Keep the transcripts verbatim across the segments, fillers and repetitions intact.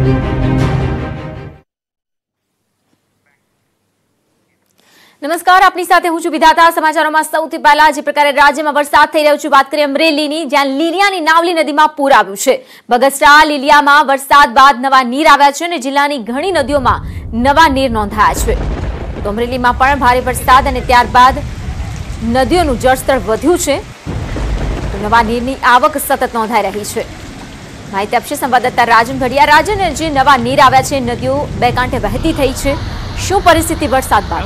નમસ્કાર, આપની સાથે હું છું વિધાતા। સમાચારોમાં સૌથી પહેલા જે પ્રકારે રાજ્યમાં વરસાદ થઈ રહ્યો છે, વાત કરીએ અમરેલીની, જ્યાં લીલિયાની નાવલી નદીમાં પૂર આવ્યું છે। બગસરા લીલિયામાં વરસાદ બાદ નવા નીર આવ્યા છે અને જિલ્લાની ઘણી નદીઓમાં નવા નીર નોંધાયા છે। તો અમરેલીમાં પણ ભારે વરસાદ અને ત્યારબાદ નદીઓનું જળસ્તર વધ્યું છે, તો નવા નીરની આવક સતત નોંધાઈ રહી છે। માહિતી આપશે સંવાદદાતા રાજન ભડિયા। રાજન, જે નવા નીર આવ્યા છે, નદીઓ બે કાંઠે વહેતી થઈ છે, શું પરિસ્થિતિ વરસાદ બાદ?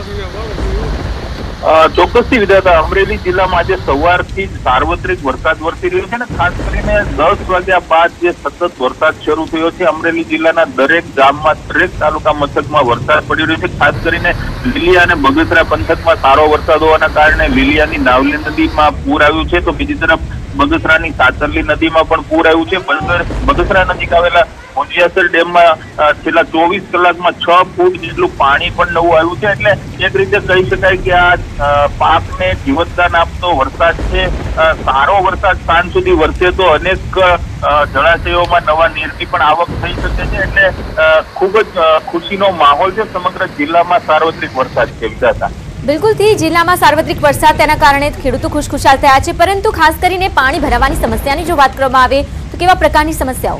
ચોક્કસથી વિધાતા, અમરેલી જિલ્લામાં આજે સવારથી જ સાર્વત્રિક વરસાદ વરસી રહ્યો છે ને ખાસ કરીને દસ વાગ્યા બાદ જે સતત વરસાદ શરૂ થયો છે, અમરેલી જિલ્લાના દરેક ગામમાં, દરેક તાલુકા મથકમાં વરસાદ પડી રહ્યો છે। ખાસ કરીને લીલિયા અને બગસરા પંથકમાં સારો વરસાદ હોવાના કારણે લીલિયાની નાવલી નદીમાં પૂર આવ્યું છે, તો બીજી તરફ બગસરાની સાતરલી નદીમાં પણ પૂર આવ્યું છે। બગસરા નજીક આવેલા મુંજિયાસર ડેમમાં છેલ્લા ચોવીસ કલાકમાં છ ફૂટ જેટલું પાણી પણ નવું આવ્યું છે। એટલે એક રીતે કહી શકાય કે આ પાકને જીવતદાન આપતો વરસાદ છે। સારો વરસાદ સાંજ સુધી વરસે તો અનેક જળાશયોમાં નવા નીરની પણ આવક થઈ શકે છે। એટલે ખૂબ જ ખુશીનો માહોલ છે। સમગ્ર જિલ્લામાં સાર્વત્રિક વરસાદ છે વિધાતા। બિલકુલથી જિલ્લામાં સાર્વત્રિક વરસાદ, તેના કારણે ખેડૂતો ખુશખુશાલ થયા છે, પરંતુ ખાસ કરીને પાણી ભરાવાની સમસ્યાની જો વાત કરવામાં આવે તો કેવા પ્રકારની સમસ્યાઓ?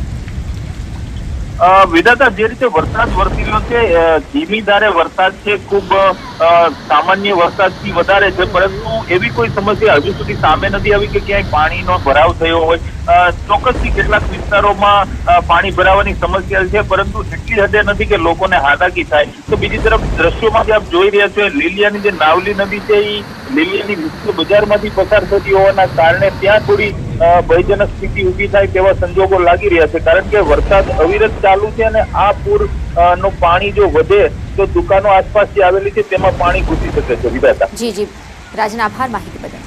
વિધાતા, જે રીતે વરસાદ વરસી રહ્યો છે, ધીમી ધારે વરસાદ છે, ખૂબ સામાન્ય વરસાદથી વધારે છે, પરંતુ એવી કોઈ સમસ્યા હજુ સુધી સામે નથી આવી કે ક્યાંય પાણીનો ભરાવ થયો હોય। ચોક્કસથી કેટલાક વિસ્તારોમાં પાણી ભરાવાની સમસ્યા છે, પરંતુ એટલી હદે નથી કે લોકોને હાલાકી થાય। તો બીજી તરફ દ્રશ્યોમાં જે આપ જોઈ રહ્યા છો, લીલિયાની જે નાવલી નદી છે, એ લીલિયાની મુખ્ય બજારમાંથી પસાર થતી હોવાના કારણે ત્યાં થોડી ભયજનક સ્થિતિ ઊભી થાય તેવા સંજોગો લાગી રહ્યા છે, કારણ કે વરસાદ અવિરત ચાલુ છે અને આ પૂર નું પાણી જો વધે તો દુકાનો આસપાસ જે આવેલી છે તેમાં પાણી ઘૂસી શકે છે વિધાતા। જી જી રાજન, આભાર માહિતી બદલ।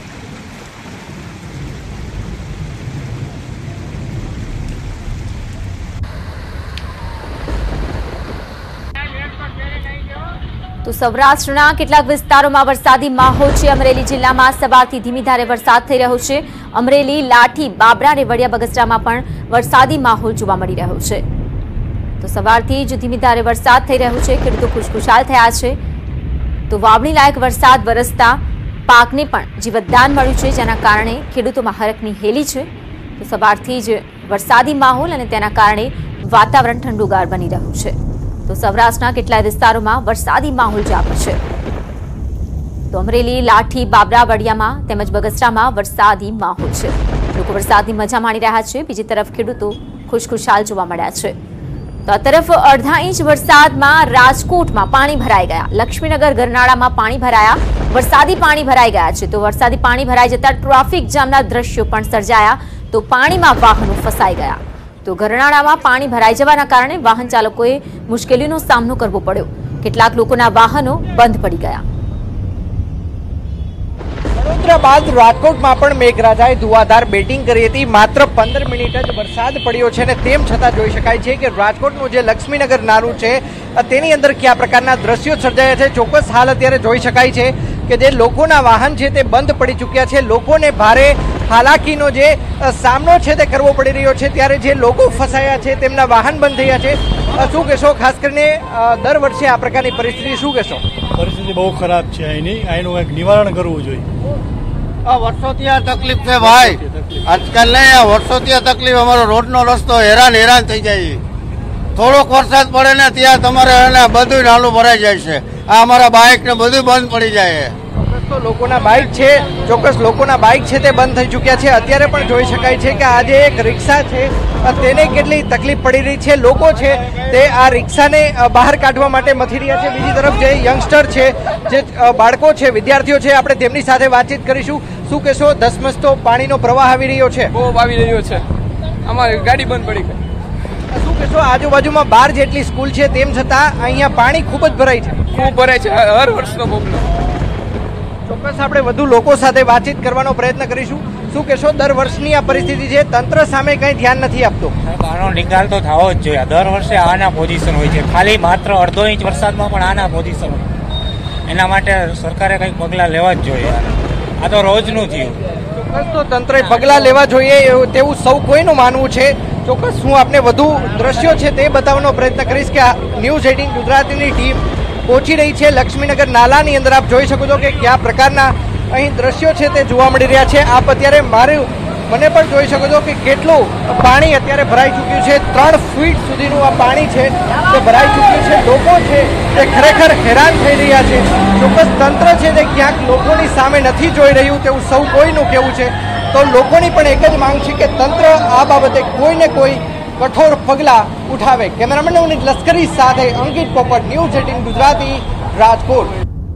તો સૌરાષ્ટ્રના કેટલાક વિસ્તારોમાં વરસાદી માહોલ છે। અમરેલી જિલ્લામાં સવારથી ધીમી ધારે વરસાદ થઈ રહ્યો છે। અમરેલી, લાઠી, બાબરા, રેવડિયા, બગસરામાં પણ વરસાદી માહોલ જોવા મળી રહ્યો છે। તો સવારથી જ ધીમી ધારે વરસાદ થઈ રહ્યો છે, ખેડૂતો ખુશખુશાલ થયા છે। તો વાવણી લાયક વરસાદ વરસતા પાકને પણ જીવતદાન મળ્યું છે, જેના કારણે ખેડૂતોમાં હરખની હેલી છે। તો સવારથી જ વરસાદી માહોલ અને તેના કારણે વાતાવરણ ઠંડુગાર બની રહ્યું છે। તો સૌરાષ્ટ્રના કેટલાય વિસ્તારોમાં વરસાદી માહોલ જામ્યો છે। તો અમરેલી, લાઠી, બાબરા, વડિયામાં તેમજ બગસરામાં વરસાદી માહોલ છે। લોકો વરસાદની મજા માણી રહ્યા છે, બીજી તરફ ખેડૂતો ખુશખુશાલ જોવા મળ્યા છે। તો આ તરફ અડધા ઇંચ વરસાદમાં રાજકોટમાં પાણી ભરાઈ ગયા। લક્ષ્મીનગર ગરનાળામાં પાણી ભરાયા, વરસાદી પાણી ભરાઈ ગયા છે। તો વરસાદી પાણી ભરાઈ જતા ટ્રાફિક જામના દ્રશ્યો પણ સર્જાયા। તો પાણીમાં વાહનો ફસાઈ ગયા। તો ગરનાળામાં પાણી ભરાઈ જવાના કારણે વાહન ચાલકોએ મુશ્કેલીનો સામનો કરવો પડ્યો। કેટલાક લોકોના વાહનો બંધ પડી ગયા। વડોદરા બાદ રાજકોટમાં પણ મેઘરાજાએ ધુઆધાર બેટિંગ કરી હતી। માત્ર પંદર મિનિટ જ વરસાદ પડ્યો છે અને તેમ છતાં જોઈ શકાય છે કે રાજકોટનું જે લક્ષ્મીનગર નારું છે તેની અંદર કયા પ્રકારના દ્રશ્યો સર્જાયા છે। ચોક્કસ હાલ અત્યારે જોઈ શકાય છે કે જે લોકોના વાહન છે તે બંધ પડી ચૂક્યા છે। લોકોને ભારે હાલાકીનો જે સામનો છે તે કરવો પડી રહ્યો છે, ત્યારે જે લોકો ફસાયા છે તેમના વાહન બંધ થયા છે। શું કહેશો? ખાસ કરીને દર વર્ષે આ પ્રકારની પરિસ્થિતિ, શું કહેશો? પરિસ્થિતિ બહુ ખરાબ છે અહીંની, અહીંનું કંઈક નિવારણ કરવું જોઈએ। આ વર્ષોથી આ તકલીફ છે ભાઈ, આજકાલ નહીં, આ વર્ષોથી આ તકલીફ, અમારો રોડનો રસ્તો હેરાન હેરાન થઈ જાય છે। થોડોક વરસાદ પડે ને ત્યાં તમારે બધું નાલું ભરાઈ જાય છે। આ અમારા બાઇક ને બધું બંધ પડી જાય છે। તો લોકોના બાઇક છે, ચોક્કસ લોકોના બાઇક છે તે બંધ થઈ ચૂક્યા છે। અત્યારે પણ જોઈ શકાય છે કે આજે એક રિક્ષા છે તેને કેટલી તકલીફ પડી રહી છે। લોકો છે તે આ રિક્ષાને બહાર કાઢવા માટે મથી રહ્યા છે। બીજી તરફ જે યંગસ્ટર છે, જે બાળકો છે, વિદ્યાર્થીઓ છે, આપણે તેમની સાથે વાતચીત કરીશું। શું કહેશો? ધસમસતો પાણીનો પ્રવાહ આવી રહ્યો છે? બહુ આવી રહ્યો છે, અમારી ગાડી બંધ પડી ગઈ। શું કહેશો? આજુબાજુમાં બાર જેટલી સ્કૂલ છે, તેમ છતાં અહીંયા પાણી ખૂબ જ ભરાય છે। ખૂબ ભરાય છે, હર વર્ષનો પ્રોબ્લેમ। ચોક્કસ આપણે વધુ લોકો સાથે વાતચીત કરવાનો પ્રયત્ન કરીશું। શું કહેશો? દર વર્ષની આ પરિસ્થિતિ છે, તંત્ર સામે કંઈ ધ્યાન નથી આપતું? આનો નિકાલ તો થવો જ જોઈએ। દર વર્ષે આના પોઝિશન હોય છે, ખાલી માત્ર અડધો ઇંચ વરસાદમાં પણ આના પોઝિશન હોય, એના માટે સરકારે કંઈક પગલાં લેવા જ જોઈએ। આ તો રોજનું થયું। ચોક્કસ તો તંત્રે પગલાં લેવા જોઈએ તેવું સૌ કોઈનું માનવું છે। ચોક્કસ હું આપને વધુ દ્રશ્યો છે તે બતાવવાનો પ્રયત્ન કરીશ કે આ ન્યૂઝ એટીન ગુજરાતીની ટીમ પહોંચી રહી છે લક્ષ્મીનગર નાલાની અંદર. આપ જોઈ શકો છો કે કયા પ્રકારના અહીં દ્રશ્યો છે તે જોવા મળી રહ્યા છે. આપ અત્યારે મારું મને પણ જોઈ શકો છો કે કેટલું પાણી અત્યારે ભરાઈ ચૂક્યું છે. ત્રણ ફીટ સુધીનું આ પાણી છે તે ભરાઈ ચૂક્યું છે. લોકો છે તે ખરેખર હેરાન થઈ રહ્યા છે. ચોક્કસ તંત્ર છે તે ક્યાંક લોકોની સામે નથી જોઈ રહ્યું તેવું સૌ કોઈનું કહેવું છે. તો લોકોની પણ એક જ માંગ છે કે તંત્ર આ બાબતે કોઈને કોઈ કઠોર પગલાં ઉઠાવે. કેમેરામેન નવનીત લશ્કરી સાથે અંકિત પોપટ, ન્યૂઝ એટીન ગુજરાતી, રાજકોટ.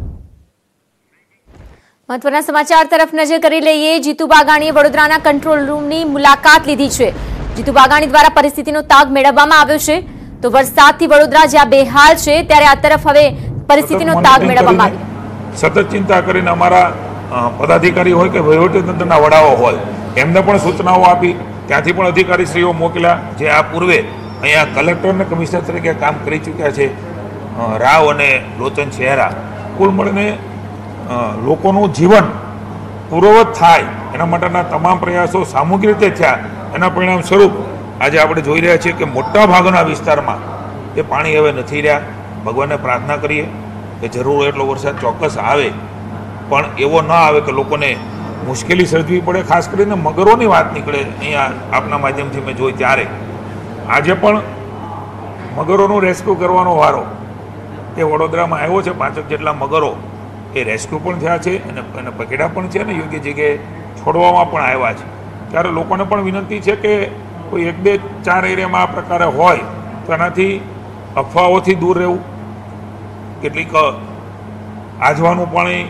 મહત્વના સમાચાર તરફ નજર કરી લઈએ. જીતુ વાઘાણીએ વડોદરાના કંટ્રોલ રૂમની મુલાકાત લીધી છે. જીતુ વાઘાણી દ્વારા પરિસ્થિતિનો તાગ મેળવવામાં આવ્યો છે. તો વરસાદથી વડોદરા જ્યાં બેહાલ છે ત્યારે આ તરફ હવે પરિસ્થિતિનો તાગ મેળવવામાં આવ્યો. સતત ચિંતા કરીને અમારા પદાધિકારી હોય કે વહીવટીતંત્રના વડાઓ હોય એમને પણ સૂચનાઓ આપી. ત્યાંથી પણ અધિકારીશ્રીઓ મોકલ્યા જે આ પૂર્વે અહીંયા કલેક્ટર અને કમિશનર તરીકે કામ કરી ચૂક્યા છે રાવ અને લોચન શહેરા. કુલ મળીને લોકોનું જીવન પૂર્વવત થાય એના માટેના તમામ પ્રયાસો સામૂહિક રીતે થયા. એના પરિણામ સ્વરૂપ આજે આપણે જોઈ રહ્યા છીએ કે મોટા ભાગના વિસ્તારમાં એ પાણી હવે નથી રહ્યા. ભગવાનને પ્રાર્થના કરીએ કે જરૂર એટલો વરસાદ ચોક્કસ આવે, પણ એવો ન આવે કે લોકોને મુશ્કેલી સર્જવી પડે. ખાસ કરીને મગરોની વાત નીકળે અહીંયા આપના માધ્યમથી મેં જોઈ ત્યારે આજે પણ મગરોનું રેસ્ક્યુ કરવાનો વારો એ વડોદરામાં આવ્યો છે. પાંચક જેટલા મગરો એ રેસ્ક્યુ પણ થયા છે અને એને પકડ્યા પણ છે અને યોગ્ય જગ્યાએ છોડવામાં પણ આવ્યા છે. ત્યારે લોકોને પણ વિનંતી છે કે કોઈ એક બે ચાર એરિયામાં આ પ્રકારે હોય તો એનાથી અફવાઓથી દૂર રહેવું. કેટલીક આજવાનું પાણી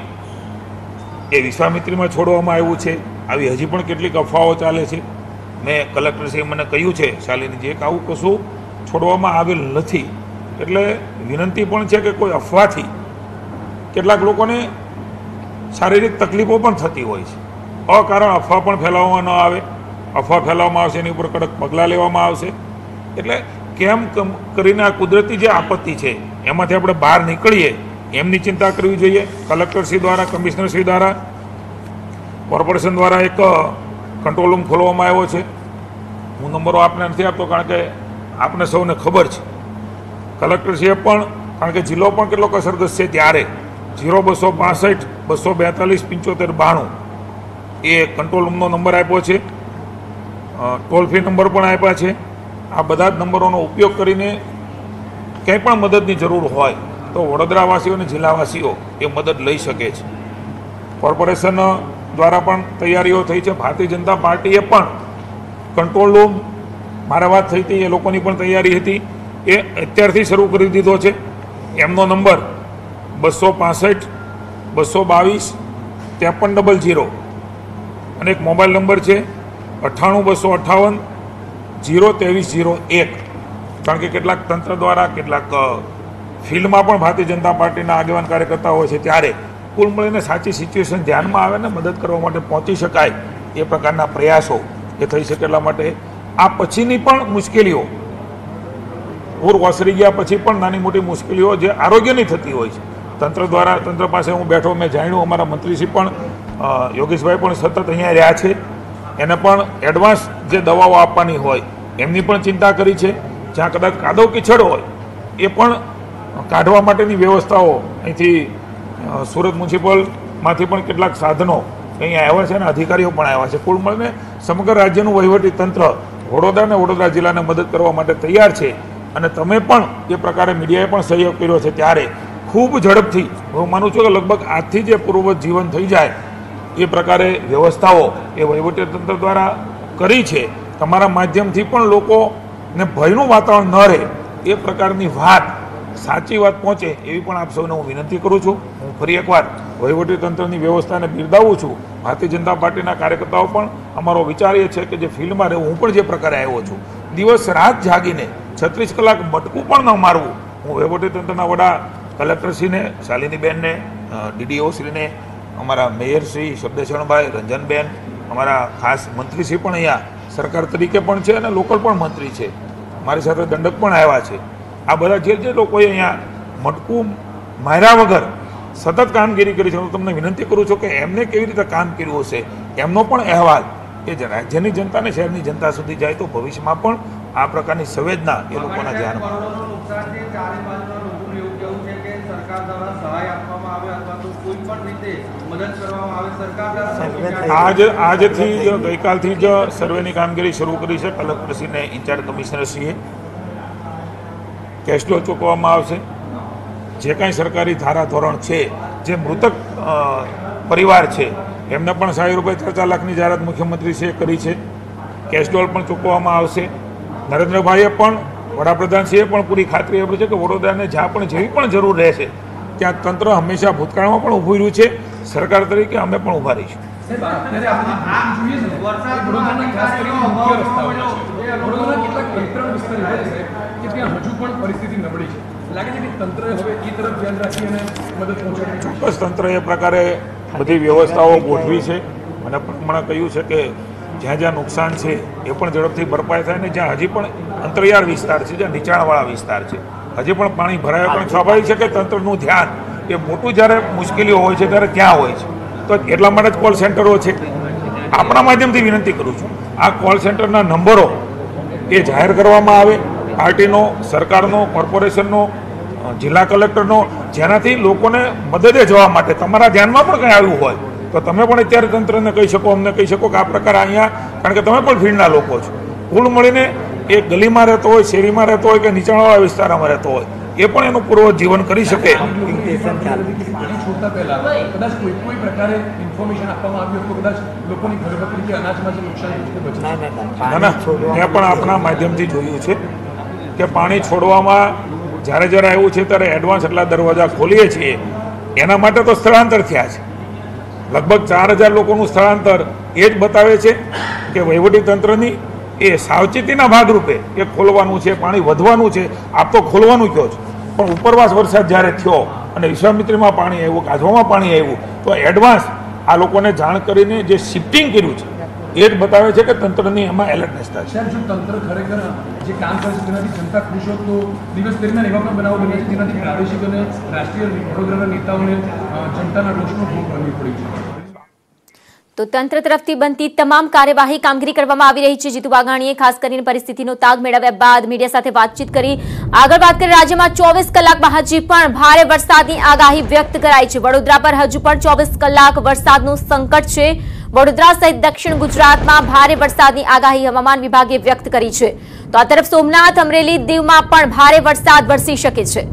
એ વિશ્વામિત્રીમાં છોડવામાં આવ્યું છે. આવી હજી પણ કેટલીક અફવાઓ ચાલે છે. મેં કલેક્ટરશ્રીએ મને કહ્યું છે શાલિનીજી કે આવું કશું છોડવામાં આવેલ નથી. એટલે વિનંતી પણ છે કે કોઈ અફવાથી કેટલાક લોકોને શારીરિક તકલીફો પણ થતી હોય છે. અકારણ અફવા પણ ફેલાવવામાં ન આવે. અફવા ફેલાવવામાં આવશે એની ઉપર કડક પગલાં લેવામાં આવશે. એટલે કેમ કરીને આ કુદરતી જે આપત્તિ છે એમાંથી આપણે બહાર નીકળીએ એમની ચિંતા કરવી જોઈએ. કલેક્ટરશ્રી દ્વારા, કમિશનરશ્રી દ્વારા, કોર્પોરેશન દ્વારા એક કંટ્રોલ રૂમ ખોલવામાં આવ્યો છે. હું નંબરો આપને નથી આપતો કારણ કે આપને સૌને ખબર છે. કલેક્ટરશ્રીએ પણ, કારણ કે જિલ્લો પણ કેટલો અસરગ્રસ્ત છે ત્યારે જીરો બસો બાસઠ બસો બેતાલીસ પંચોતેર બાણું એ કંટ્રોલ રૂમનો નંબર આપ્યો છે. ટોલ ફ્રી નંબર પણ આપ્યા છે. આ બધા જ નંબરોનો ઉપયોગ કરીને કંઈ પણ મદદની જરૂર હોય તો વડોદરાવાસીઓ અને જિલ્લાવાસીઓ એ મદદ લઈ શકે છે. કોર્પોરેશન દ્વારા પણ તૈયારીઓ થઈ છે. ભારતીય જનતા પાર્ટીએ પણ કંટ્રોલ રૂમ, મારે વાત થઈ હતી, એ લોકોની પણ તૈયારી હતી, એ અત્યારથી શરૂ કરી દીધો છે. એમનો નંબર બસો પાસઠ બસો બાવીસ ત્રેપન ડબલ જીરો અને એક મોબાઈલ નંબર છે અઠ્ઠાણું બસો અઠ્ઠાવન જીરો ત્રેવીસ જીરો એક. કારણ કે કેટલાક તંત્ર દ્વારા, કેટલાક ફિલ્ડમાં પણ ભારતીય જનતા પાર્ટીના આગેવાન કાર્યકર્તા હોય છે ત્યારે કુલ મળીને સાચી સિચ્યુએશન ધ્યાનમાં આવે ને મદદ કરવા માટે પહોંચી શકાય એ પ્રકારના પ્રયાસો એ થઈ શકે. એટલા માટે આ પછીની પણ મુશ્કેલીઓ, પૂર ઓસરી ગયા પછી પણ નાની મોટી મુશ્કેલીઓ જે આરોગ્યની થતી હોય છે તંત્ર દ્વારા, તંત્ર પાસે હું બેઠો મેં જાણ્યું, અમારા મંત્રીશ્રી પણ યોગેશભાઈ પણ સતત અહીંયા રહ્યા છે. એને પણ એડવાન્સ જે દવાઓ આપવાની હોય એમની પણ ચિંતા કરી છે. જ્યાં કદાચ કાદવ કિચડ હોય એ પણ કાઢવા માટેની વ્યવસ્થાઓ અહીંથી સુરત મ્યુનિસિપલમાંથી પણ કેટલાક સાધનો અહીંયા આવ્યા છે અને અધિકારીઓ પણ આવ્યા છે. કુલ મળીને સમગ્ર રાજ્યનું વહીવટી તંત્ર વડોદરા અને વડોદરા જિલ્લાને મદદ કરવા માટે તૈયાર છે. અને તમે પણ એ પ્રકારે મીડિયાએ પણ સહયોગ કર્યો છે ત્યારે ખૂબ ઝડપથી હું માનું છું કે લગભગ આજથી જે પૂર્વવત જીવન થઈ જાય એ પ્રકારે વ્યવસ્થાઓ એ વહીવટી તંત્ર દ્વારા કરી છે. તમારા માધ્યમથી પણ લોકોને ભયનું વાતાવરણ ન રહે એ પ્રકારની વાત, સાચી વાત પહોંચે એવી પણ આપ સૌને હું વિનંતી કરું છું. હું ફરી એકવાર વહીવટી તંત્રની વ્યવસ્થાને બિરદાવું છું. ભારતીય જનતા પાર્ટીના કાર્યકર્તાઓ પણ અમારો વિચાર એ છે કે જે ફિલ્ડમાં રહેવું, હું પણ જે પ્રકારે આવ્યો છું, દિવસ રાત જાગીને છત્રીસ કલાક મટકું પણ ન મારવું. હું વહીવટી તંત્રના વડા કલેક્ટરશ્રીને, શાલિનીબેનને, ડીડીઓશ્રીને, અમારા મેયરશ્રી શબ્દેશણભાઈ, રંજનબેન, અમારા ખાસ મંત્રીશ્રી પણ અહીંયા સરકાર તરીકે પણ છે અને લોકલ પણ મંત્રી છે, મારી સાથે દંડક પણ આવ્યા છે. આ બધા જે જે લોકોએ અહીંયા મટકું માર્યા વગર સતત કામગીરી કરી છે, હું તમને વિનંતી કરું છું કે એમને કેવી રીતે કામ કર્યું હશે એમનો પણ અહેવાલ એ જ રાજ્યની જનતા અને શહેરની જનતા સુધી જાય તો ભવિષ્યમાં પણ આ પ્રકારની સંવેદના એ લોકોના ધ્યાનમાં આજ આજથી ગઈકાલથી જ સર્વેની કામગીરી શરૂ કરી છે. કલેક્ટરશ્રીને ઇન્ચાર્જ કમિશનરશ્રીએ કેશ ફ્લો ચૂકવવામાં આવશે. જે કાંઈ સરકારી ધારા ધોરણ છે, જે મૃતક પરિવાર છે એમને પણ સાઠ રૂપિયા ચાર ચાર લાખની જાહેરાત મુખ્યમંત્રીશ્રીએ કરી છે. કેશ ડોલ પણ ચૂકવવામાં આવશે. નરેન્દ્રભાઈએ પણ વડાપ્રધાનશ્રીએ પણ પૂરી ખાતરી આપી છે કે વડોદરાને જ્યાં પણ જેવી પણ જરૂર રહેશે ત્યાં તંત્ર હંમેશા ભૂતકાળમાં પણ ઊભું રહ્યું છે. સરકાર તરીકે અમે પણ ઊભા રહીશું. ચોક્કસ તંત્ર એ પ્રકારે બધી વ્યવસ્થાઓ ગોઠવી છે. મને પણ કહ્યું છે કે જ્યાં જ્યાં નુકસાન છે એ પણ ઝડપથી ભરપાઈ થાય ને જ્યાં હજી પણ અંતરિયાળ વિસ્તાર છે, જ્યાં નીચાણવાળા વિસ્તાર છે, હજી પણ પાણી ભરાય, પણ સ્વાભાવિક છે કે તંત્રનું ધ્યાન એ મોટું જ્યારે મુશ્કેલીઓ હોય છે ત્યારે ત્યાં હોય છે. તો એટલા માટે જ કોલ સેન્ટરો છે. આપણા માધ્યમથી વિનંતી કરું છું, આ કોલ સેન્ટરના નંબરો એ જાહેર કરવામાં આવે, પાર્ટીનો, સરકારનો, કોર્પોરેશનનો, જિલ્લા કલેક્ટરનો, જેનાથી લોકોને મદદે જવા માટે તમારા ધ્યાનમાં પણ કંઈ આવ્યું હોય તો તમે પણ અત્યારે તંત્રને કહી શકો, અમને કહી શકો કે આ પ્રકાર અહીંયા, કારણ કે તમે પણ ફીલ્ડના લોકો છો. કુલ મળીને એ ગલીમાં રહેતો હોય, શેરીમાં રહેતો હોય કે નીચાણવાળા વિસ્તારમાં રહેતો હોય એ પણ એનું પૂર્વ જીવન કરી શકે. ના ના, મેં પણ આપણા માધ્યમથી જોયું છે કે પાણી છોડવામાં જ્યારે જ્યારે આવ્યું છે ત્યારે એડવાન્સ એટલા દરવાજા ખોલીએ છીએ. એના માટે તો સ્થળાંતર થયા છે. લગભગ ચાર હજાર લોકોનું સ્થળાંતર એ જ બતાવે છે કે વહીવટીતંત્રની એ સાવચેતીના ભાગરૂપે એ ખોલવાનું છે, પાણી વધવાનું છે. આપ તો ખોલવાનું કહો છો, પણ ઉપરવાસ વરસાદ જ્યારે થયો અને વિશ્વામિત્રીમાં પાણી આવ્યું, કાજવામાં પાણી આવ્યું, તો એડવાન્સ આ લોકોને જાણ કરીને જે શિફ્ટિંગ કર્યું છે એ જ બતાવે છે કે તંત્રની એમાં એલર્ટનેસ થાય છે. તંત્ર ખરેખર જે કામ કરે છે તેનાથી જનતા ખુશ હોય તો દિવસ દરમિયાન એવા પણ બનાવો બને છે જેનાથી પ્રાદેશિક અને રાષ્ટ્રીય વડોદરાના નેતાઓને જનતાના રોષનો ભોગ બનવી પડી છે. તો તંત્ર તરફથી બનતી તમામ કાર્યવાહી કામગીરી કરવામાં આવી રહી છે. જીતુ વાઘાણીએ ખાસ કરીને પરિસ્થિતિનો તાગ મેળવ્યા બાદ મીડિયા સાથે વાતચીત કરી. આગળ વાત કરી, રાજ્યમાં ચોવીસ કલાકમાં હજી પણ ભારે વરસાદની આગાહી વ્યક્ત કરાઈ છે. વડોદરા પર હજુ પણ ચોવીસ કલાક વરસાદનું સંકટ છે. વડોદરા સહિત દક્ષિણ ગુજરાતમાં ભારે વરસાદની આગાહી હવામાન વિભાગે વ્યક્ત કરી છે. તો આ તરફ સોમનાથ, અમરેલી, દીવમાં પણ ભારે વરસાદ વરસી શકે છે.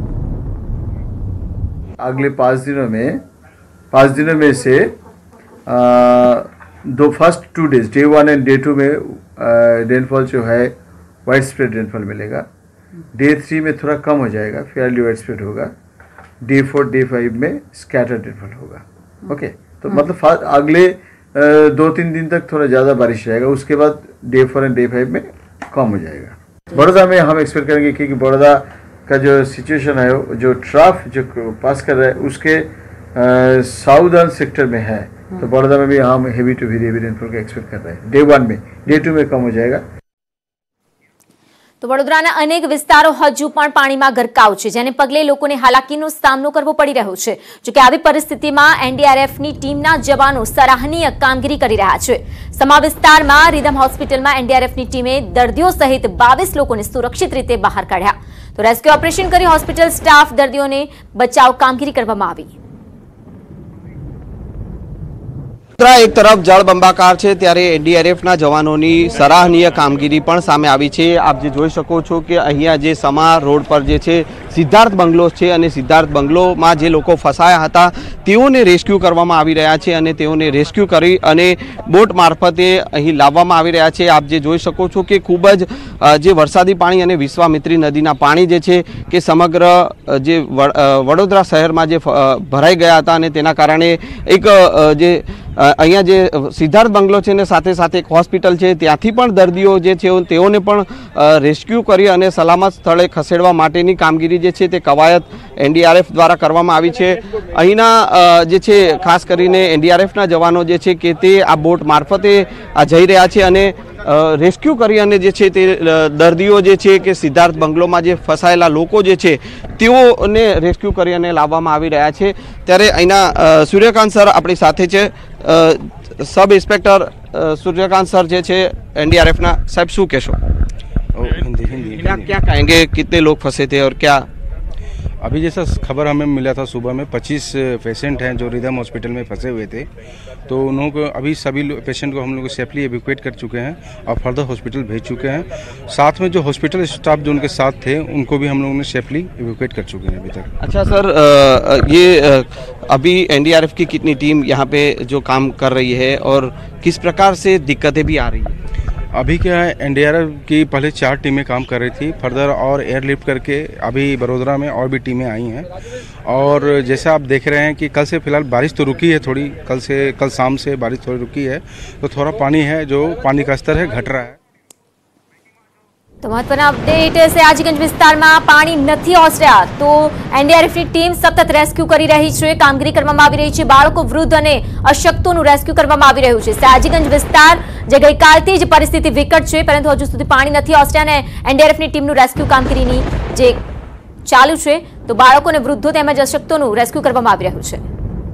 अगले पाँच दिनों में पाँच दिनों में से आ, दो first two days day one and day two में रेनफॉल जो है वाइड स्प्रेड रेनफॉल मिलेगा. डे थ्री में थोड़ा कम हो जाएगा, फेयरली वाइड स्प्रेड होगा. डे फोर डे फाइव में स्कैटर्ड रेनफॉल होगा. Okay okay? तो मतलब अगले दो तीन दिन तक थोड़ा ज़्यादा बारिश रहेगा. उसके बाद day four and day five में कम हो जाएगा. बड़ौदा में हम एक्सपेक्ट करेंगे क्योंकि बड़ौदा का जो सिचुएशन है, जो ट्रफ जो पास कर रहा है उसके साउदर्न सेक्टर में है, तो बड़ौदा में भी हम heavy to very heavy rainfall का एक्सपेक्ट कर रहे हैं. डे वन में, डे टू में कम हो जाएगा. તો વડોદરાના અનેક વિસ્તારો હજુ પણ પાણીમાં ગરકાવ છે, જેને પગલે લોકોને હાલાકીનો સામનો કરવો પડી રહ્યો છે. જોકે આવી પરિસ્થિતિમાં એનડીઆરએફની ટીમના જવાનો સરાહનીય કામગીરી કરી રહ્યા છે. સમા વિસ્તારમાં રીધમ હોસ્પિટલમાં એનડીઆરએફની ટીમે દર્દીઓ સહિત બાવીસ લોકોને સુરક્ષિત રીતે બહાર કાઢ્યા. તો રેસ્ક્યુ ઓપરેશન કરી હોસ્પિટલ સ્ટાફ દર્દીઓને બચાવ કામગીરી કરવામાં આવી. એક તરફ જળબંબાકાર છે ત્યારે એનડીઆરએફના જવાનોની સરાહનીય કામગીરી પણ સામે આવી છે. આપ જે જોઈ શકો છો કે અહીંયા જે સમા રોડ પર જે છે સિદ્ધાર્થ બંગલો છે અને સિદ્ધાર્થ બંગલોમાં જે લોકો ફસાયા હતા તેઓને રેસ્ક્યુ કરવામાં આવી રહ્યા છે અને તેઓને રેસ્ક્યુ કરી અને બોટ મારફતે અહીં લાવવામાં આવી રહ્યા છે. આપ જે જોઈ શકો છો કે ખૂબ જ જે વરસાદી પાણી અને વિશ્વામિત્રી નદીના પાણી જે છે કે સમગ્ર જે વડોદરા શહેરમાં જે ભરાઈ ગયા હતા અને તેના કારણે એક જે અહીંયા જે સિદ્ધાર્થ બંગલો છે ને સાથે સાથે એક હોસ્પિટલ છે ત્યાંથી પણ દર્દીઓ જે છે તેઓને પણ રેસ્ક્યુ કરી અને સલામત સ્થળે ખસેડવા માટેની કામગીરી જે છે તે કવાયત એનડીઆરએફ દ્વારા કરવામાં આવી છે. અહીંના જે છે ખાસ કરીને એનડીઆરએફના જવાનો જે છે કે તે આ બોટ મારફતે જઈ રહ્યા છે અને રેસ્ક્યુ કરી અને જે છે તે દર્દીઓ જે છે કે સિદ્ધાર્થ બંગલોમાં જે ફસાયેલા લોકો જે છે તેઓને રેસ્ક્યુ કરી અને લાવવામાં આવી રહ્યા છે. ત્યારે અહીંના સૂર્યકાંત સર આપણી સાથે છે, સબ ઇન્સ્પેક્ટર सूर्यकांत सर जे छे एनडीआरएफ ना साहब शू कहो? हिंदी हिंदी क्या क्या कहेंगे, कितने लोग फंसे थे और क्या? अभी जैसा खबर हमें मिला था सुबह में पच्चीस पेशेंट हैं जो रिदम हॉस्पिटल में फंसे हुए थे, तो उन्हों को अभी सभी पेशेंट को हम लोग सेफली एवैक्यूएट कर चुके हैं और फर्दर हॉस्पिटल भेज चुके हैं। साथ में जो हॉस्पिटल स्टाफ जो उनके साथ थे उनको भी हम लोगों ने सेफली एवैक्यूएट कर चुके हैं अभी तक। अच्छा सर, ये अभी एनडीआरएफ की कितनी टीम यहाँ पे जो काम कर रही है और किस प्रकार से दिक्कतें भी आ रही है? अभी क्या है, एनडीआरएफ की पहले चार टीमें काम कर रही थी, फर्दर और एयरलिफ्ट करके अभी बड़ोदरा में और भी टीमें आई हैं। और जैसा आप देख रहे हैं कि कल से फिलहाल बारिश तो रुकी है थोड़ी, कल से कल शाम से बारिश थोड़ी रुकी है, तो थोड़ा पानी है जो पानी का स्तर है घट रहा है। तो महत्वना अपडेट सयाजीगंज विस्ताરમાં પાણી નથી ઓસર્યા તો એનડીઆરએફની ટીમ સતત રેસ્ક્યુ કરી રહી છે, કામગીરી કરવામાં આવી રહી છે। બાળકો, વૃદ્ધ અને અશક્તોનું રેસ્ક્યુ કરવામાં આવી રહ્યું છે। સયાજીગંજ વિસ્તાર જે ગઈકાલથી જ પરિસ્થિતિ વિકટ છે, પરંતુ હજુ સુધી પાણી નથી ઓસર્યા અને એનડીઆરએફની ટીમનું રેસ્ક્યુ કામગીરીની જે ચાલુ છે, તો બાળકો અને વૃદ્ધો તેમજ અશક્તોનું રેસ્ક્યુ કરવામાં આવી રહ્યું છે।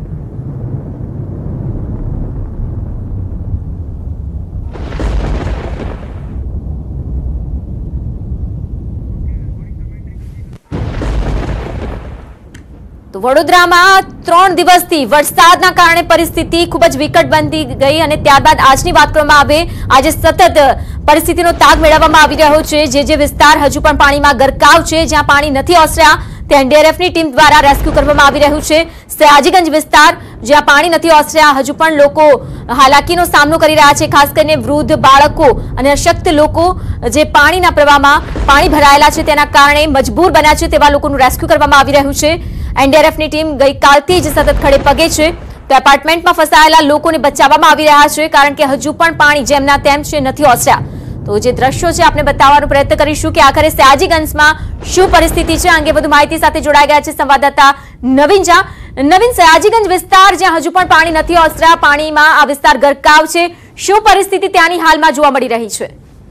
તો વડોદરામાં ત્રણ દિવસથી વરસાદના કારણે પરિસ્થિતિ ખૂબ જ વિકટ બનતી ગઈ અને ત્યારબાદ આજની વાત કરવામાં આવે, આજે સતત પરિસ્થિતિનો તાગ મેળવવામાં આવી રહ્યો છે। જે જે વિસ્તાર હજુ પણ પાણીમાં ગરકાવ છે, જ્યાં પાણી નથી ઓસર્યા, તે એનડીઆરએફની ટીમ દ્વારા રેસ્ક્યુ કરવામાં આવી રહ્યું છે। સયાજીગંજ વિસ્તાર જ્યાં પાણી નથી ઓસર્યા, હજુ પણ લોકો હાલાકીનો સામનો કરી રહ્યા છે, ખાસ કરીને વૃદ્ધ, બાળકો અને અશક્ત લોકો જે પાણીના પ્રવાહમાં પાણી ભરાયેલા છે તેના કારણે મજબૂર બન્યા છે, તેવા લોકોનું રેસ્ક્યુ કરવામાં આવી રહ્યું છે। એનડીઆરએફની ટીમ ગઈકાલથી જ સતત ખડે પગે છે, તો એપાર્ટમેન્ટમાં ફસાયેલા લોકોને બચાવવામાં આવી રહ્યા છે, કારણ કે હજુ પણ પાણી જેમના તેમ છે, નથી ઓસર્યા। તો જે દ્રશ્યો છે આપણે બતાવવાનો પ્રયત્ન કરીશું કે આખરે સયાજીગંજમાં શું પરિસ્થિતિ છે। અંગે વધુ માહિતી સાથે જોડાઈ ગયા છે સંવાદદાતા નવીન ઝા। નવીન, સયાજીગંજ વિસ્તાર જ્યાં હજુ પણ પાણી નથી ઓસર્યા, પાણીમાં આ વિસ્તાર ગરકાવ છે, શું પરિસ્થિતિ ત્યાંની હાલમાં જોવા મળી રહી છે?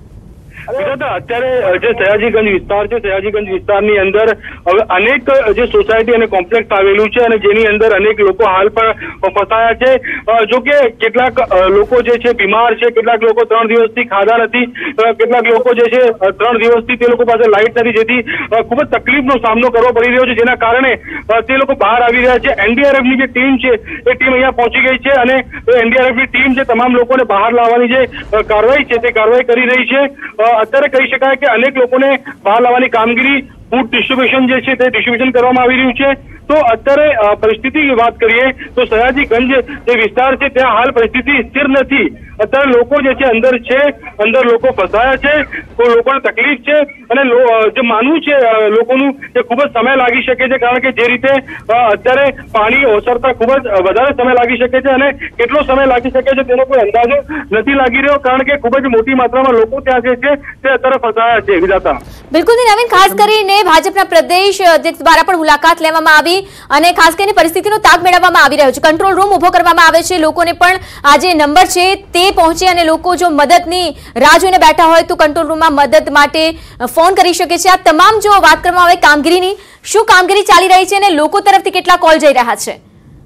અત્યારે જે સયાજીગંજ વિસ્તાર છે, સયાજીગંજ વિસ્તારની અંદર હવે અનેક જે સોસાયટી અને કોમ્પ્લેક્સ આવેલું છે અને જેની અંદર અનેક લોકો હાલ પણ ફસાયા છે। જો કે કેટલાક લોકો જે છે બીમાર છે, કેટલાક લોકો ત્રણ દિવસથી ખાધા નથી, કેટલાક લોકો જે છે ત્રણ દિવસથી તે લોકો પાસે લાઇટ નથી, જેથી ખૂબ જ તકલીફનો સામનો કરવો પડી રહ્યો છે, જેના કારણે તે લોકો બહાર આવી રહ્યા છે। એનડીઆરએફની જે ટીમ છે એ ટીમ અહીંયા પહોંચી ગઈ છે અને એનડીઆરએફની ટીમ જે તમામ લોકોને બહાર લાવવાની જે કાર્યવાહી છે તે કાર્યવાહી કરી રહી છે। અત્યારે કહી શકાય કે અનેક લોકોને બહાર લાવવાની કામગીરી, ફૂડ ડિસ્ટ્રીબ્યુશન જે છે તે ડિસ્ટ્રીબ્યુશન કરવામાં આવી રહ્યું છે। તો અત્યારે પરિસ્થિતિની વાત કરીએ તો સયાજીગંજ જે વિસ્તાર છે ત્યાં હાલ પરિસ્થિતિ સ્થિર નથી। અત્યારે લોકો જે છે અંદર છે, અંદર લોકો ફસાયા છે, તો લોકોને તકલીફ છે અને જે માનવું છે લોકોનું તે ખૂબ જ સમય લાગી શકે છે, કારણ કે જે રીતે અત્યારે પાણી ઓસરતા ખૂબ જ વધારે સમય લાગી શકે છે અને કેટલો સમય લાગી શકે છે તેનો કોઈ અંદાજો નથી લાગી રહ્યો, કારણ કે ખૂબ જ મોટી માત્રામાં લોકો ત્યાં જે છે તે અત્યારે ફસાયા છે। વિધાતા બિલકુલ નવીન, ખાસ કરીને ભાજપના પ્રદેશ અધ્યક્ષ દ્વારા પણ મુલાકાત લેવામાં આવી અને ખાસ કરીને પરિસ્થિતિનો તાગ મેળવવામાં આવી રહ્યો છે, કંટ્રોલ રૂમ ઉભો કરવામાં આવે છે, લોકોને પણ આ જે નંબર છે તે પહોંચે અને લોકો જો મદદની રાહ જોઈને બેઠા હોય તો કંટ્રોલ રૂમમાં મદદ માટે ફોન કરી શકે છે। આ તમામ જો વાત કરવામાં આવે કામગીરીની, શું કામગીરી ચાલી રહી છે અને લોકો તરફથી કેટલા કોલ જઈ રહ્યા છે?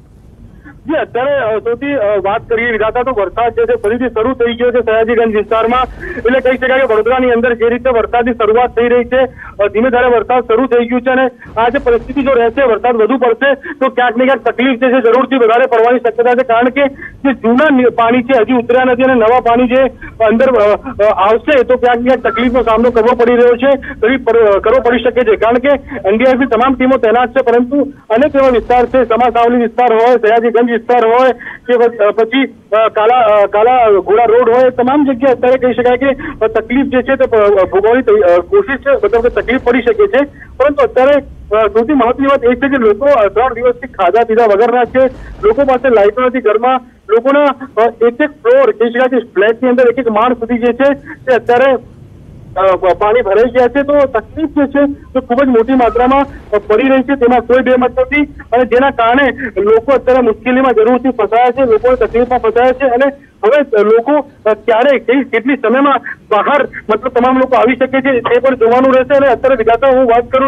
અત્યારે સૌથી વાત કરીએ વિધાતા તો વરસાદ જે છે ફરીથી શરૂ થઈ ગયો છે સયાજીગંજ વિસ્તારમાં, એટલે કહી શકાય કે વડોદરાની અંદર જે રીતે વરસાદની શરૂઆત થઈ રહી છે, ધીમે ધારે વરસાદ શરૂ થઈ ગયું છે અને આ જે પરિસ્થિતિ જો રહેશે, વરસાદ વધુ પડશે તો ક્યાંક ને ક્યાંક તકલીફ જે છે જરૂરથી વધારે પડવાની શક્યતા છે, કારણ કે જે જૂના પાણી છે હજી ઉતર્યા નથી અને નવા પાણી જે અંદર આવશે તો ક્યાંક ક્યાંક તકલીફનો સામનો કરવો પડી રહ્યો છે, કરવો પડી શકે છે, કારણ કે એનડીઆરએફની તમામ ટીમો તૈનાત છે, પરંતુ અનેક એવા વિસ્તાર છે, સમાસાવલી વિસ્તાર હોય, સયાજીગંજ વિસ્તાર હોય કે પછી કાલા કાલા ઘોડા રોડ હોય, તમામ જગ્યાએ અત્યારે કહી શકાય કે તકલીફ જે છે તે ભોગવવાની કોશિશ છે, મતલબ કે તકલીફ પડી શકે છે। પરંતુ અત્યારે સૌથી મહત્વની વાત એ છે કે લોકો ત્રણ દિવસથી ખાધા પીધા વગરના છે, લોકો પાસે લાઇટો નથી, ઘરમાં લોકોના એક એક ફ્લોર કહી શકાય કે ફ્લેટની અંદર એક એક માળ સુધી જે છે તે અત્યારે પાણી ભરાઈ ગયા છે, તો તકલીફ જે છે તો ખૂબ જ મોટી માત્રામાં પડી રહી છે, તેમાં કોઈ બે મત નથી અને જેના કારણે લોકો અત્યારે મુશ્કેલીમાં જરૂરથી ફસાયા છે, લોકો તકલીફમાં ફસાયા છે અને હવે લોકો ક્યારે કઈ કેટલી સમયમાં બહાર મતલબ તમામ લોકો આવી શકે છે તે પણ જોવાનું રહેશે। અને અત્યારે વિધાતા હું વાત કરું તો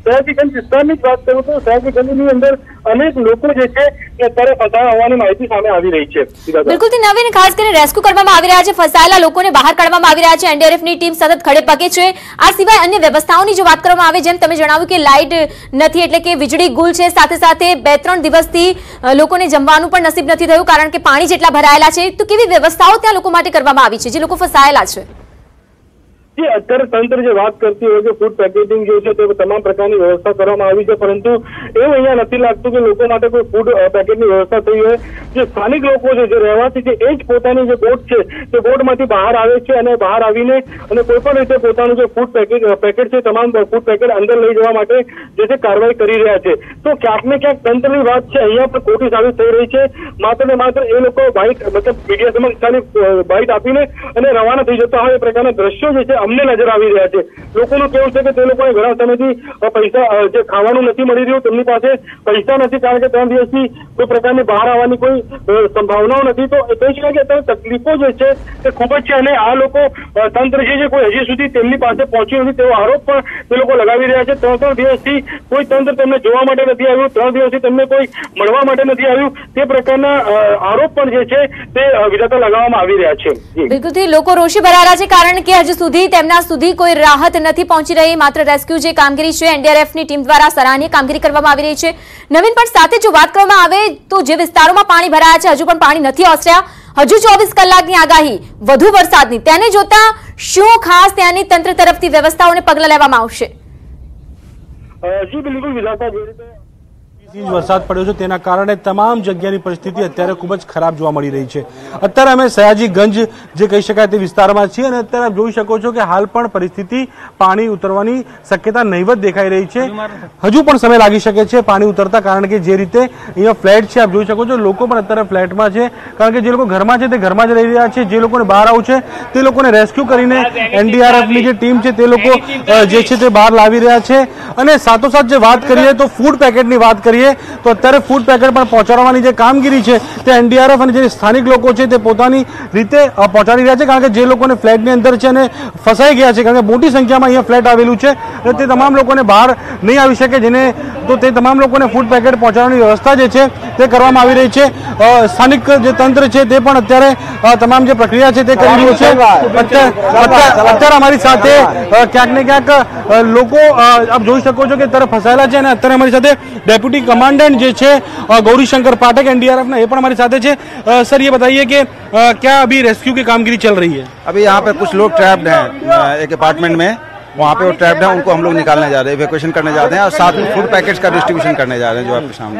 સયાજીગંજ વિસ્તારની જ વાત કરું તો સયાજીગંજની અંદર અનેક લોકો જે છે એ અત્યારે ફસાયા હોવાની માહિતી સામે આવી રહી છે. બિલકુલ નવીન, ખાસ કરીને રેસ્ક્યુ કરવામાં આવી રહ્યા છે, ફસાયેલા લોકોને બહાર કાઢવામાં આવી રહ્યા છે, એનડીઆરએફની ટીમ સતત ખડે પગે છે. આ સિવાય અન્ય વ્યવસ્થાઓની જો વાત કરવામાં આવે, જેમ તમે જણાવ્યું કે લાઇટ નથી એટલે કે વીજળી ગુલ છે, સાથે સાથે બે ત્રણ દિવસથી લોકોને જમવાનું પણ નસીબ નથી થયું કારણ કે પાણી જેટલા ભરાયેલા છે. તો કેવી વ્યવસ્થાઓ ત્યાં લોકો માટે કરવામાં આવી છે જે લોકો ફસાયેલા છે? જે અત્યારે તંત્ર જે વાત કરતી હોય કે ફૂડ પેકેજિંગ જે છે તે તમામ પ્રકારની વ્યવસ્થા કરવામાં આવી છે, પરંતુ એવું અહીંયા નથી લાગતું કે લોકો માટે કોઈ ફૂડ પેકેટની વ્યવસ્થા થઈ હોય. જે સ્થાનિક લોકો છે, જે રહેવાસી છે, એ જ પોતાની જે બોટ છે તે બોટમાંથી બહાર આવે છે અને બહાર આવીને અને કોઈ પણ રીતે પોતાનું જે ફૂડ પેકેટ પેકેટ છે તમામ ફૂડ પેકેટ અંદર લઈ જવા માટે જે છે કાર્યવાહી કરી રહ્યા છે. તો ક્યાંક ને ક્યાંક તંત્રની વાત છે અહીંયા પણ ખોટી સાબિત થઈ રહી છે. માત્ર ને માત્ર એ લોકો બાઇટ મતલબ મીડિયા સમક્ષ ખાલી બાઇટ આપીને અને રવાના થઈ જતા હોય એ પ્રકારના દ્રશ્યો જે છે અમને નજર આવી રહ્યા છે. લોકોનું કેવું છે કે તે લોકોને ઘણા સમયથી પૈસા જે ખાવાનું નથી મળી રહ્યું, તેમની પાસે પૈસા નથી કારણ કે ત્રણ દિવસથી કોઈ પ્રકારની બહાર આવવાની કોઈ સંભાવનાઓ નથી. તો એ કહી શકાય કે અત્યારે તકલીફો જે છે તે ખૂબ જ છે અને આ લોકો તંત્ર જે છે કોઈ હજી સુધી તેમની પાસે પહોંચ્યું નથી તેવો આરોપ પણ તે લોકો લગાવી રહ્યા છે. ત્રણ ત્રણ દિવસથી કોઈ તંત્ર તેમને જોવા માટે નથી આવ્યું, ત્રણ દિવસથી તેમને કોઈ મળવા માટે નથી આવ્યું, તે પ્રકારના આરોપ પણ જે છે તે વિધાતા લગાવવામાં આવી રહ્યા છે. બિલકુલથી લોકો રોષે ભરાયેલા છે કારણ કે હજુ સુધી તેમના સુધી કોઈ રાહત નથી પહોંચી રહી. માત્ર રેસ્ક્યુ જે કામગીરી છે એનડીઆરએફની ટીમ દ્વારા સરાહનીય કામગીરી કરવામાં આવી રહી છે. નવીન, પણ સાથે જો વાત કરવામાં આવે તો જે વિસ્તારોમાં પાણી ભરાયા છે હજુ પણ પાણી નથી ઓસર્યા, હજુ ચોવીસ કલાકની આગાહી વધુ વરસાદની, તેને જોતા શું ખાસ ત્યાંની તંત્ર તરફથી વ્યવસ્થાઓને પગલાં લેવામાં આવશે? જી બિલકુલ વિધાતા, જે રીતે વરસાદ પડ્યો છે તેના કારણે તમામ જગ્યાની પરિસ્થિતિ અત્યારે ખૂબ જ ખરાબ જોવા મળી રહી છે. અત્યારે અમે સયાજીગંજ જે કહી શકાય તે વિસ્તારમાં છીએ અને અત્યારે આપ જોઈ શકો છો કે હાલ પણ પરિસ્થિતિ પાણી ઉતરવાની શક્યતા નહીવત દેખાઈ રહી છે. હજુ પણ સમય લાગી શકે છે પાણી ઉતરતા, કારણ કે જે રીતે અહીંયા ફ્લેટ છે આપ જોઈ શકો છો, લોકો પણ અત્યારે ફ્લેટમાં છે કારણ કે જે લોકો ઘરમાં છે તે ઘરમાં જ રહી રહ્યા છે. જે લોકોને બહાર આવવું છે તે લોકોને રેસ્ક્યુ કરીને એનડીઆરએફની જે ટીમ છે તે લોકો જે છે તે બહાર લાવી રહ્યા છે. અને સાથોસાથ જે વાત કરીએ તો ફૂડ પેકેટની વાત કરીએ તો અત્યારે ફૂડ પેકેટ પણ પહોંચાડવાની જે કામગીરી છે તે એનડીઆરએફ અને જે સ્થાનિક લોકો છે તે પોતાની રીતે પહોંચાડી રહ્યા છે, કારણ કે જે લોકોને ફ્લેટની અંદર છે અને ફસાઈ ગયા છે કારણ કે મોટી સંખ્યામાં અહીંયા ફ્લેટ આવેલું છે અને તે તમામ લોકોને બહાર નહીં આવી શકે, જેને તો તે તમામ લોકોને ફૂડ પેકેટ પહોંચાડવાની વ્યવસ્થા જે છે તે કરવામાં આવી રહી છે. સ્થાનિક જે તંત્ર છે તે પણ અત્યારે તમામ જે પ્રક્રિયા છે તે કરી રહ્યું છે. અત્યારે અમારી સાથે ક્યાંક ને ક્યાંક લોકો આપ જોઈ શકો છો કે અત્યારે ફસાયેલા છે અને અત્યારે અમારી સાથે डेप्यूटी कमांडेंट जो है गौरीशंकर पाठक एनडीआरएफ ना ये पण हमारे साथ है. सर ये बताइए कि क्या अभी रेस्क्यू की कामगिरी चल रही है? अभी यहाँ पे कुछ लोग ट्रैप्ड हैं एक अपार्टमेंट में, वहाँ पे वो ट्रैप्ड हैं, उनको हम लोग निकालने जा रहे हैं, इवैक्यूएशन करने जाते हैं और साथ में फूड पैकेट्स का डिस्ट्रीब्यूशन करने जा रहे हैं जो आपके सामने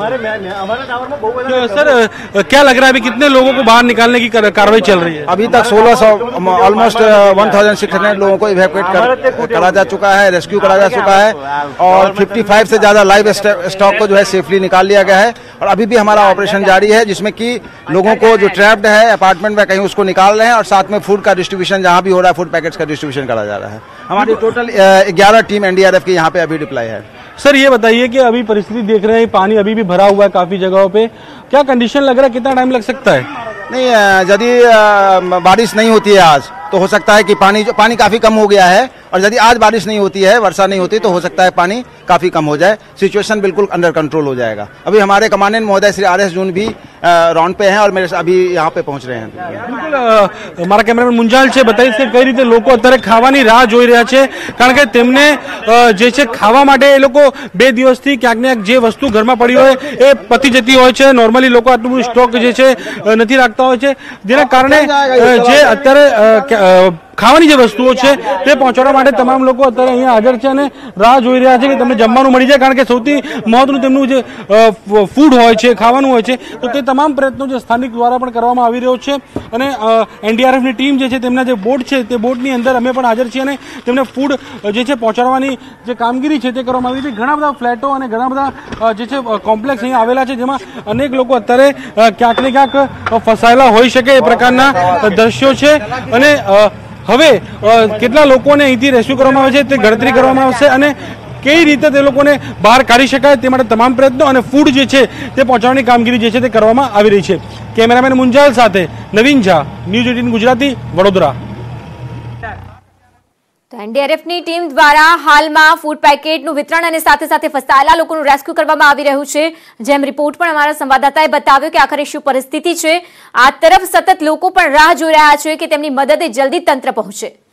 है. सर क्या लग रहा है अभी कितने लोगों को बाहर निकालने की कार्रवाई चल रही है? अभी तक सोलह सौ almost one thousand six hundred लोगों को इवैक्यूएट कर, करा जा चुका है, रेस्क्यू करा जा चुका है और फिफ्टी फाइव से ज्यादा लाइव स्टॉक को जो है सेफली निकाल लिया गया है. और अभी भी हमारा ऑपरेशन जारी है जिसमें कि लोगों को जो ट्रैप्ड है अपार्टमेंट में कहीं उसको निकाल रहे हैं और साथ में फूड का डिस्ट्रीब्यूशन जहाँ भी हो रहा है फूड पैकेट्स का डिस्ट्रीब्यूशन करा जा रहा है. हमारी टोटल ग्यारह टीम एनडीआरएफ की यहाँ पे अभी डिप्लॉय है. सर ये बताइए कि अभी परिस्थिति देख रहे हैं पानी अभी भी भरा हुआ है काफी जगहों पे, क्या कंडीशन लग रहा है, कितना टाइम लग सकता है? नहीं, यदि बारिश नहीं होती है आज तो हो सकता है कि पानी जो पानी काफी कम हो गया है और यदि आज बारिश नहीं होती है, वर्षा नहीं होती तो हो सकता है पानी काफी कम हो जाए, सिचुएशन बिल्कुल अंडर कंट्रोल हो जाएगा. अभी हमारे कमांडेंट महोदय श्री आर एस जून भी राउंड पे हैं और मेरे अभी यहाँ पे पहुंच रहे हैं. बिल्कुल हमारा कैमरामैन मुंजाल છે બતાવી છે કઈ રીતે લોકો અત્યારે ખાવાની રાહ જોઈ રહ્યા છે, કારણ કે તેમને જે છે ખાવા માટે એ લોકો બે દિવસથી ક્યાંક ને ક્યાંક જે વસ્તુ ઘરમાં પડી હોય એ પતી જતી હોય છે. નોર્મલી લોકો આટલું બધું સ્ટોક જે છે નથી રાખતા હોય છે, જેના કારણે જે અત્યારે ખાવાની જે વસ્તુઓ છે તે પહોંચાડવા માટે તમામ લોકો અત્યારે અહીંયા હાજર છે અને રાહ જોઈ રહ્યા છે કે તમને જમવાનું મળી જાય, કારણ કે સૌથી મહત્વનું તેમનું જે ફૂડ હોય છે, ખાવાનું હોય છે, તો તે તમામ પ્રયત્નો જે સ્થાનિક દ્વારા પણ કરવામાં આવી રહ્યો છે. અને એનડીઆરએફની ટીમ જે છે તેમના જે બોટ છે તે બોટની અંદર અમે પણ હાજર છીએ અને તેમને ફૂડ જે છે પહોંચાડવાની જે કામગીરી છે તે કરવામાં આવી છે. ઘણા બધા ફ્લેટો અને ઘણા બધા જે છે કોમ્પ્લેક્સ અહીંયા આવેલા છે જેમાં અનેક લોકો અત્યારે ક્યાંક ને ક્યાંક ફસાયેલા હોઈ શકે એ પ્રકારના દ્રશ્યો છે. અને હવે કેટલા લોકોને અહીંથી રેસ્ક્યુ કરવામાં આવે છે તે ગણતરી કરવામાં આવશે અને કઈ રીતે તે લોકોને બહાર કાઢી શકાય તે માટે તમામ પ્રયત્નો અને ફૂડ જે છે તે પહોંચાડવાની કામગીરી જે છે તે કરવામાં આવી રહી છે. કેમેરામેન મુંજાલ સાથે નવીન ઝા, ન્યૂઝ એટીન ગુજરાતી, વડોદરા. તો એનડીઆરએફની ટીમ દ્વારા હાલમાં ફૂડ પેકેટનું વિતરણ અને સાથે સાથે ફસાયેલા લોકોનું રેસ્ક્યુ કરવામાં આવી રહ્યું છે। જેમ રિપોર્ટ પણ અમારા સંવાદદાતાએ બતાવ્યો કે આખરે શું પરિસ્થિતિ છે। આ તરફ સતત લોકો પણ રાહ જોઈ રહ્યા છે કે તેમની મદદે જલ્દી તંત્ર પહોંચે।